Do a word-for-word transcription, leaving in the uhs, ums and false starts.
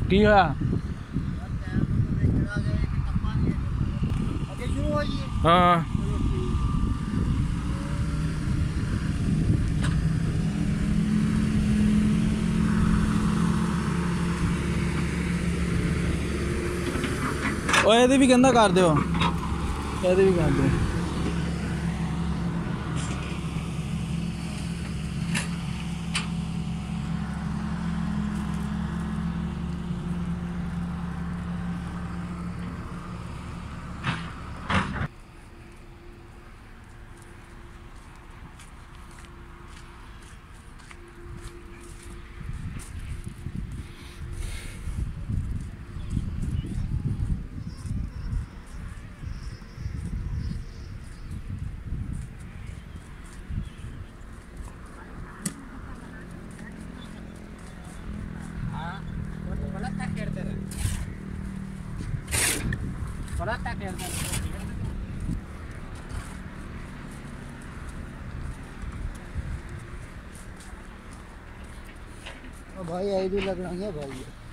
की होया? हाँ ओए ਇਹਦੇ भी कहना कर दो, ਇਹਦੇ भी कर दो। भाई आई भी लगना है भाई।